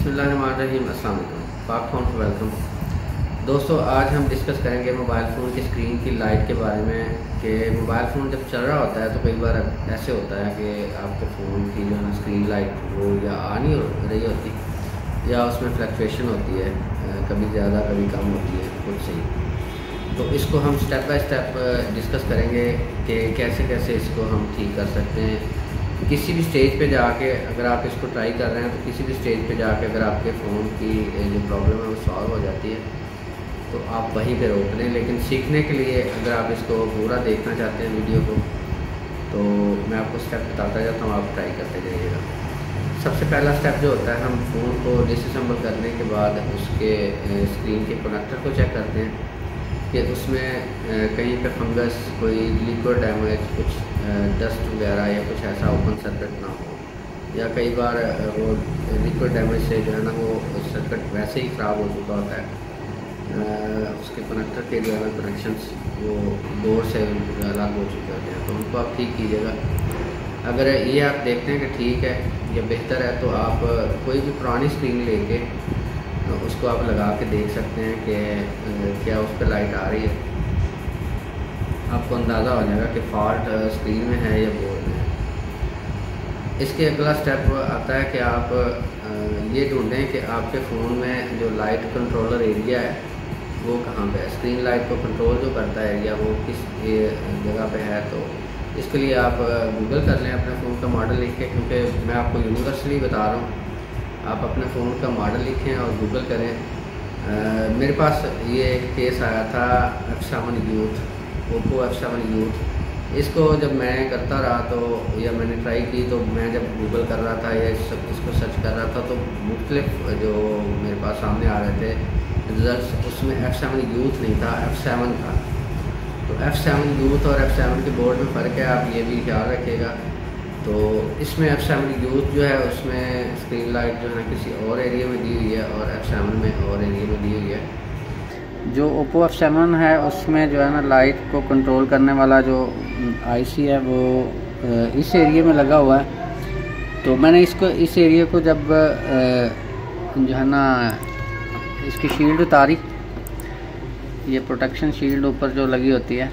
बिस्मिल्लाहिर्रहमानिर्रहीम। अस्सलाम वालेकुम, पाक फ़ोन को वेलकम। दोस्तों, आज हम डिस्कस करेंगे मोबाइल फ़ोन की स्क्रीन की लाइट के बारे में कि मोबाइल फ़ोन जब चल रहा होता है तो कई बार ऐसे होता है कि आपके फ़ोन की जो है स्क्रीन लाइट वो या आ नहीं रही होती या उसमें फ्लक्चुएशन होती है, कभी ज़्यादा कभी कम होती है कुछ सही। तो इसको हम स्टेप बाय स्टेप डिस्कस करेंगे कि कैसे कैसे इसको हम ठीक कर सकते हैं। किसी भी स्टेज पे जाके अगर आप इसको ट्राई कर रहे हैं तो किसी भी स्टेज पे जाके अगर आपके फ़ोन की जो प्रॉब्लम है वो सॉल्व हो जाती है तो आप वहीं पे रोक लें। लेकिन सीखने के लिए अगर आप इसको पूरा देखना चाहते हैं वीडियो को तो मैं आपको स्टेप बताता जाता हूँ, आप ट्राई करते जाइएगा। सबसे पहला स्टेप जो होता है, हम फ़ोन को डिसअसेंबल करने के बाद उसके स्क्रीन के कनेक्टर को चेक करते हैं कि उसमें कहीं पे फंगस, कोई लिक्विड डैमेज, कुछ डस्ट वगैरह या कुछ ऐसा ओपन सर्किट ना हो, या कई बार वो लिक्विड डैमेज से जो है ना वो सर्किट वैसे ही ख़राब हो चुका होता है, उसके कनेक्टर के जो है ना कनेक्शंस वो बोर्ड से अलग हो चुके होते हैं, तो उनको आप ठीक कीजिएगा। अगर ये आप देखते हैं कि ठीक है या बेहतर है तो आप कोई भी पुरानी स्क्रीन लेके उसको आप लगा के देख सकते हैं कि क्या उस पर लाइट आ रही है। आपको अंदाज़ा हो जाएगा कि फॉल्ट स्क्रीन में है या बोर्ड में है। इसके अगला स्टेप आता है कि आप ये ढूंढें कि आपके फ़ोन में जो लाइट कंट्रोलर एरिया है वो कहाँ पे है। स्क्रीन लाइट को कंट्रोल जो करता है एरिया वो किस जगह पे है। तो इसके लिए आप गूगल कर लें अपने फ़ोन का मॉडल लिख के, क्योंकि मैं आपको यूनिवर्सली बता रहा हूँ। आप अपने फ़ोन का मॉडल लिखें और गूगल करें। मेरे पास ये एक केस आया था F7 youth, Oppo F7 youth. इसको जब मैं करता रहा तो या मैंने ट्राई की तो मैं जब गूगल कर रहा था या इसको सर्च कर रहा था तो मुख्तलिफ जो मेरे पास सामने आ रहे थे रिजल्ट्स, उसमें F7 यूथ नहीं था, F7 था। तो F7 यूथ और F7 के बोर्ड में फ़र्क है, आप ये भी ख्याल रखिएगा। तो इसमें F7 यूथ जो है उसमें स्क्रीन लाइट जो है किसी और एरिया में दी हुई है और F7 में और एरिया में दी हुई है। जो ओप्पो F7 है उसमें जो है ना लाइट को कंट्रोल करने वाला जो आईसी है वो इस एरिया में लगा हुआ है। तो मैंने इसको इस एरिया को जब जो है ना इसकी शील्ड उतारी, ये प्रोटेक्शन शील्ड ऊपर जो लगी होती है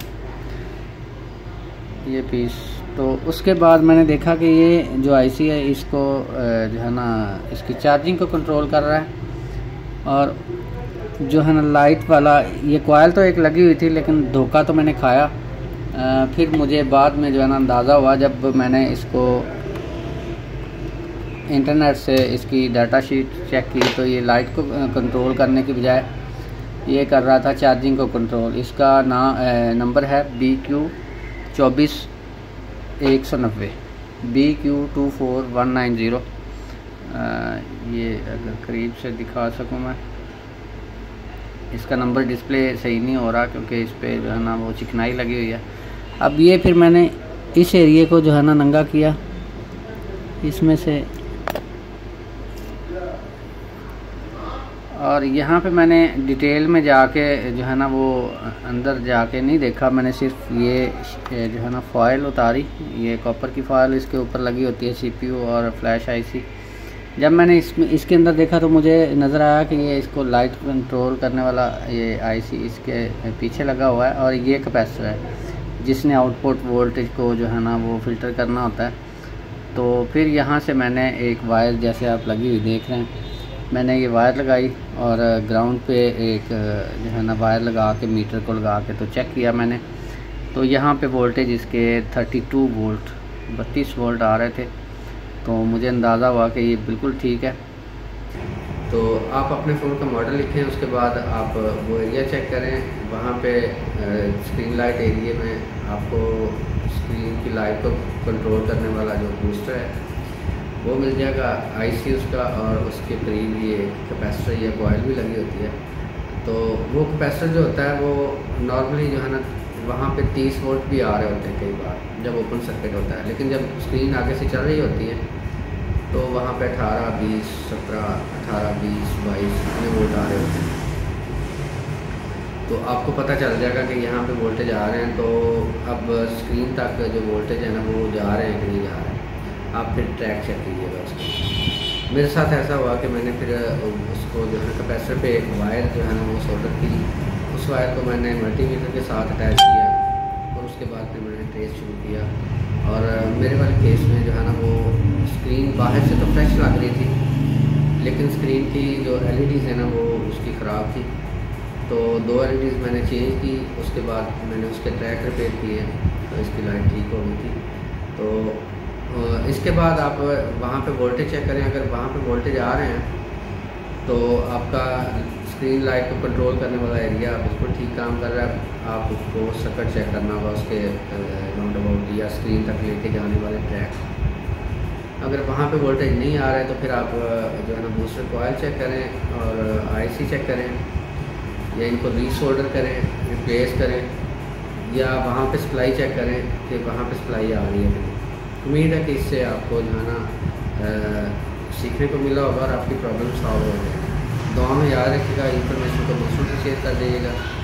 ये पीस, तो उसके बाद मैंने देखा कि ये जो आईसी है इसको जो है ना इसकी चार्जिंग को कंट्रोल कर रहा है। और जो है ना लाइट वाला ये कॉइल तो एक लगी हुई थी, लेकिन धोखा तो मैंने खाया। फिर मुझे बाद में जो है ना अंदाज़ा हुआ जब मैंने इसको इंटरनेट से इसकी डाटा शीट चेक की तो ये लाइट को कंट्रोल करने की बजाय ये कर रहा था चार्जिंग को कंट्रोल। इसका नंबर है BQ24190, BQ24190। ये अगर करीब से दिखा सकूँ मैं, इसका नंबर डिस्प्ले सही नहीं हो रहा क्योंकि इस पर जो है ना वो चिकनाई लगी हुई है। अब ये फिर मैंने इस एरिया को जो है ना नंगा किया, इसमें से, और यहाँ पे मैंने डिटेल में जाके जो है ना वो अंदर जाके नहीं देखा। मैंने सिर्फ ये जो है ना फॉयल उतारी, ये कॉपर की फॉयल इसके ऊपर लगी होती है सीपीयू और फ्लैश आईसी। जब मैंने इसके अंदर देखा तो मुझे नज़र आया कि ये इसको लाइट कंट्रोल करने वाला ये आईसी इसके पीछे लगा हुआ है और ये कैपेसिटर है जिसने आउटपुट वोल्टेज को जो है ना वो फ़िल्टर करना होता है। तो फिर यहाँ से मैंने एक वायर, जैसे आप लगी हुई देख रहे हैं, मैंने ये वायर लगाई और ग्राउंड पे एक जो है ना वायर लगा के मीटर को लगा के तो चेक किया मैंने। तो यहाँ पे वोल्टेज इसके 32 वोल्ट 32 वोल्ट आ रहे थे। तो मुझे अंदाज़ा हुआ कि ये बिल्कुल ठीक है। तो आप अपने फ़ोन का मॉडल लिखें, उसके बाद आप वो एरिया चेक करें। वहाँ पे स्क्रीन लाइट एरिया में आपको स्क्रीन की लाइट को कंट्रोल करने वाला जो बूस्टर है वो मिल जाएगा, आईसी उसका, और उसके करीब ये कैपेसिटर या कॉइल भी लगी होती है। तो वो कैपेसिटर जो होता है वो नॉर्मली जो है ना वहाँ पे 30 वोल्ट भी आ रहे होते हैं कई बार जब ओपन सर्किट होता है, लेकिन जब स्क्रीन आगे से चल रही होती है तो वहाँ पे 18, 20, 17, 18, 20, 22 इतने वोल्ट आ रहे होते हैं। तो आपको पता चल जाएगा कि यहाँ पे वोल्टेज आ रहे हैं। तो अब स्क्रीन तक जो वोल्टेज है ना वो जा रहे हैं कि नहीं जा रहे हैं, आप फिर ट्रैक चेक कीजिएगा उसको। मेरे साथ ऐसा हुआ कि मैंने फिर उसको जो है कैपेसिटर पे एक वायर जो है ना वो सोल्डर की, उस वायर को मैंने मल्टीमीटर के साथ अटैच किया और उसके बाद फिर मैंने ट्रेस शुरू किया। और मेरे वाले केस में जो है ना वो स्क्रीन बाहर से तो फ्रेश लग रही थी, लेकिन स्क्रीन की जो एलईडीज़ है ना वो उसकी ख़राब थी। तो 2 एलईडीज़ मैंने चेंज की, उसके बाद मैंने उसके ट्रैक रिपेयर किए तो इसकी लाइट ठीक हो गई थी। तो इसके बाद आप वहाँ पे वोल्टेज चेक करें, अगर वहाँ पे वोल्टेज आ रहे हैं तो आपका स्क्रीन लाइट को कंट्रोल करने वाला एरिया बिल्कुल ठीक काम कर रहा है। आप उसको सर्किट चेक करना होगा उसके राउंड अबाउट या स्क्रीन तक लेके जाने वाले ट्रैक। अगर वहाँ पे वोल्टेज नहीं आ रहा है तो फिर आप जो है ना बूस्टर कॉइल चेक करें और आईसी चेक करें या इनको रीसोल्डर करें, रिप्लेस करें, या वहाँ पे सप्लाई चेक करें कि वहाँ पे सप्लाई आ रही है। उम्मीद है कि इससे आपको जो है ना सीखने को मिला होगा और आपकी प्रॉब्लम सॉल्व हो जाएगी। दुआ में याद रखिएगा, इन्फॉर्मेशन को दूसरों से शेयर कर दीजिएगा।